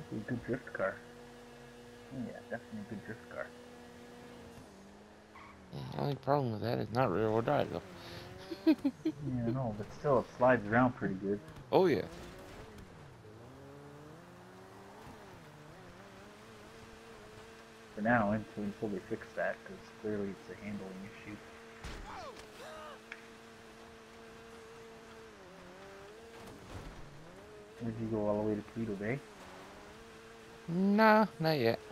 Actually, a good drift car. Oh yeah, definitely a good drift car. The only problem with that is not rear wheel drive though. Yeah, no, but still, it slides around pretty good. Oh yeah. For now, until they fix that, because clearly it's a handling issue. Did you go all the way to Paleto Bay? Nah, not yet.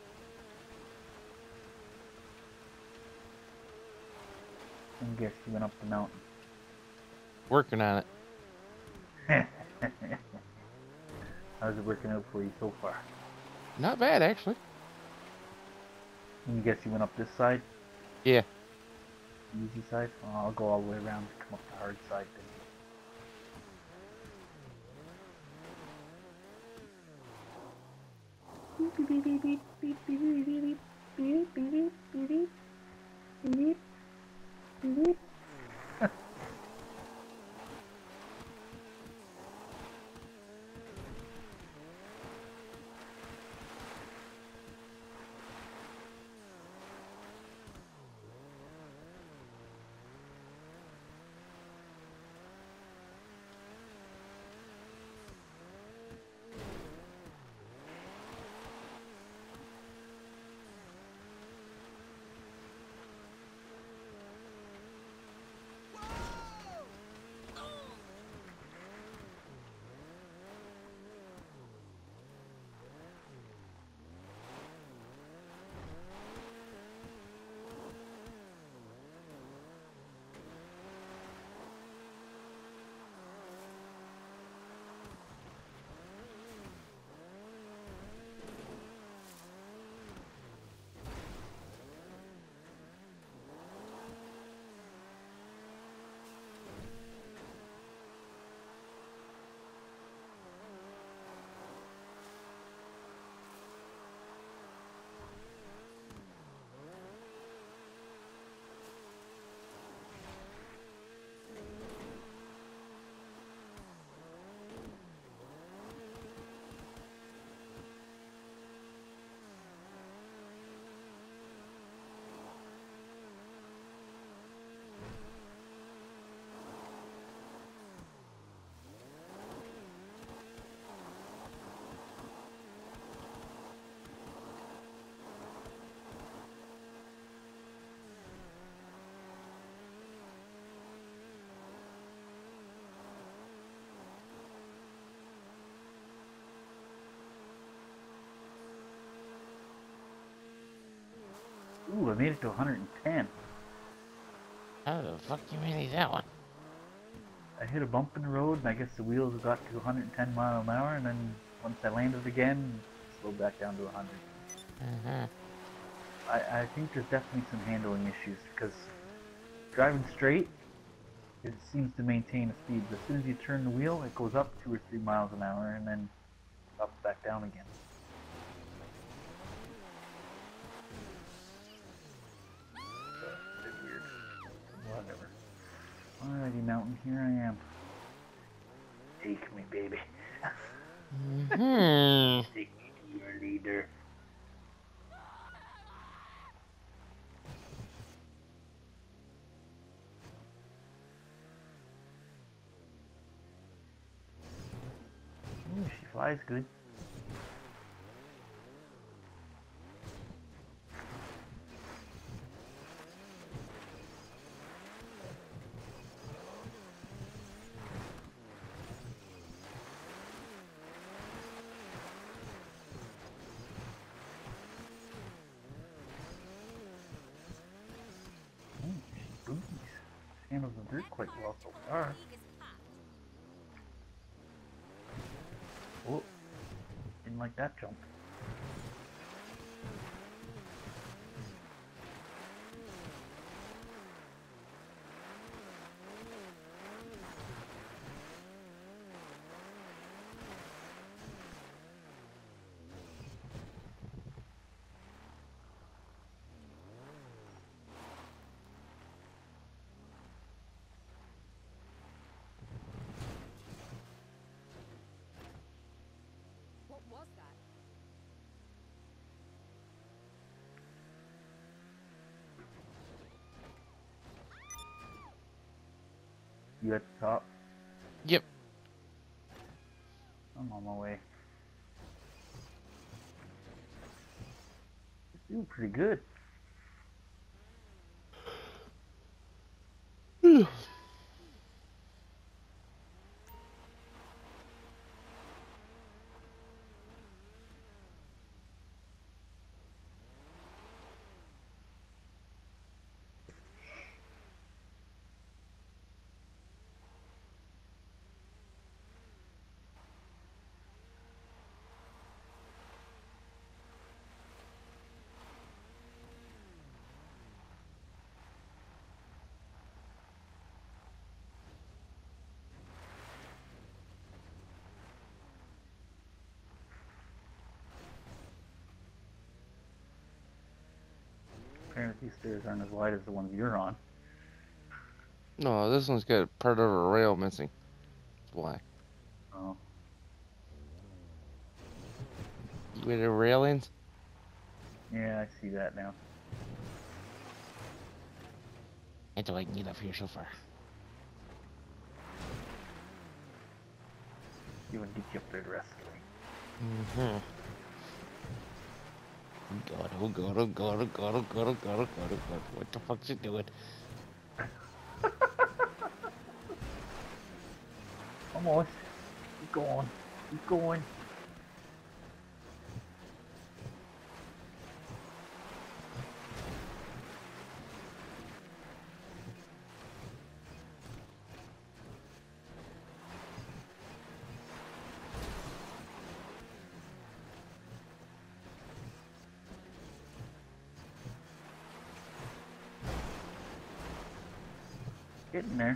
I guess you went up the mountain. Working on it. How's it working out for you so far? Not bad actually. I guess you went up this side, Yeah. easy side. I'll go all the way around to come up the hard side then. Beep beep beep beep beep beep beep beep beep beep beep beep beep beep beep. Ooh, I made it to 110. How the fuck you manage that one? I hit a bump in the road, and I guess the wheels got to 110 mile an hour, and then once I landed again, slowed back down to 100. Uh-huh. I think there's definitely some handling issues because driving straight, it seems to maintain a speed, but as soon as you turn the wheel, it goes up 2 or 3 miles an hour and then drops back down again. A bit weird. Whatever. Alrighty, mountain, here I am. Take me, baby. Hmm. Take me to your leader. Ooh, she flies good. Ooh, she booties. Handles the dirt quite well so far. Oh, didn't like that jump. What was that? You at the top? Yep. I'm on my way. It's doing pretty good. Apparently these stairs aren't as wide as the ones you're on. No, this one's got part of a rail missing. That's why. Oh. You with the railings? Yeah, I see that now. That's all I can get up here so far. You want to get you up there the rest of the way. Mm-hmm. God, oh God, oh God, oh God, oh God, oh God, oh God, oh God. What the fuck's it doing? Almost. Keep going. Keep going. Getting there.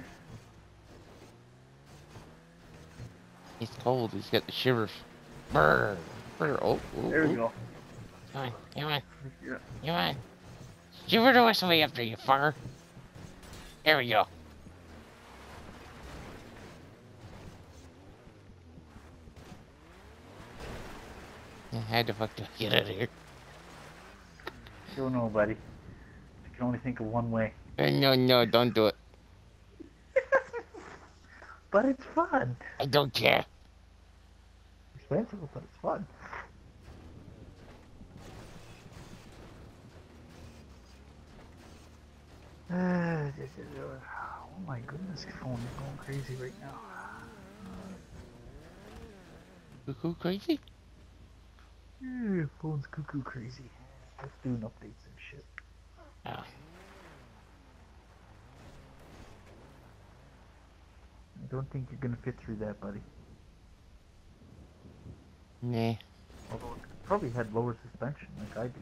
He's cold. He's got the shivers. Brr, brr. Oh, oh, There we oh. go. Come on, come on, Yeah. come on. Shiver the rest of the way up there, you fucker. There we go. I had to fucking get out of here. Don't know, buddy. I can only think of one way. No, no, don't do it. But it's fun. I don't care. Expensive, but it's fun. Oh my goodness, your phone is going crazy right now. Cuckoo crazy? Yeah, your phone's cuckoo crazy. It's doing updates and shit. Oh. I don't think you're gonna fit through that, buddy. Nah. Although it probably had lower suspension like I do.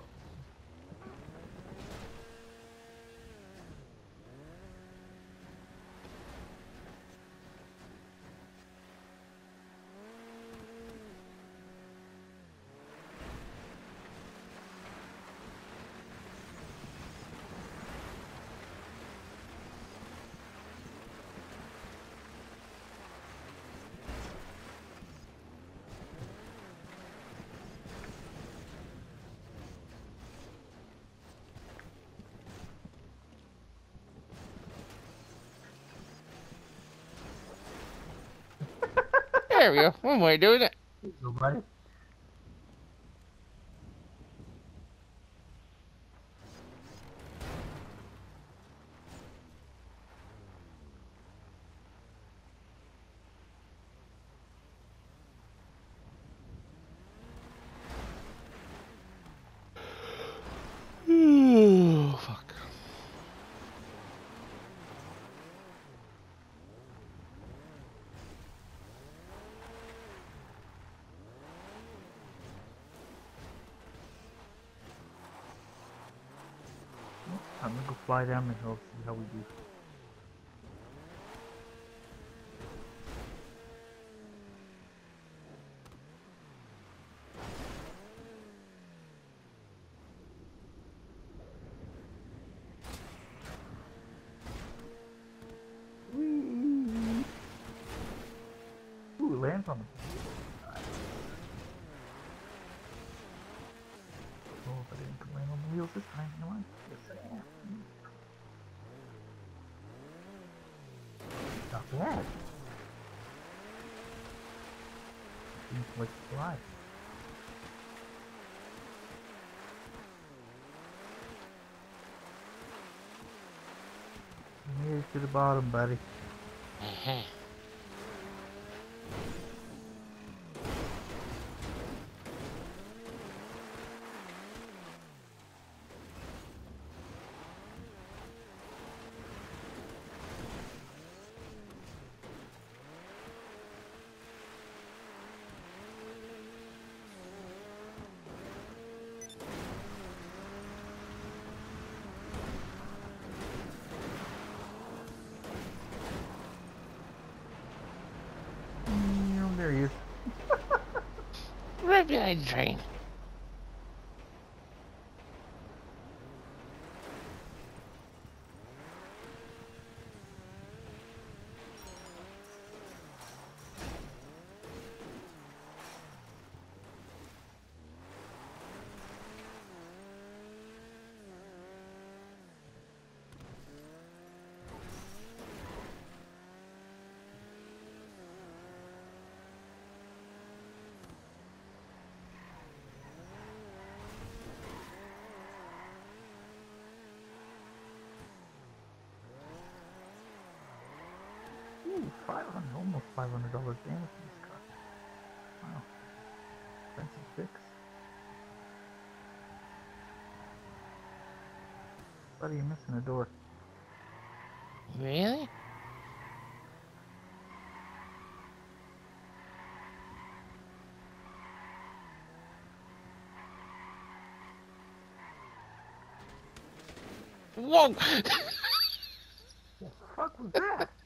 There we go. One way of doing it. So, buddy. Oh, fuck. I'm gonna go fly down the hill, see how we do. Whee! Ooh, it lands on the. Oh, but I didn't land on the wheels this time. Come on. Yes, I am. Not bad. Seems like it's alive. Here's to the bottom, buddy. Uh-huh. There he is. Right behind the train. Ooh, 500, almost $500 damage to this car. Wow, expensive fix. Buddy, you're missing a door. Really? Whoa! What the fuck was that?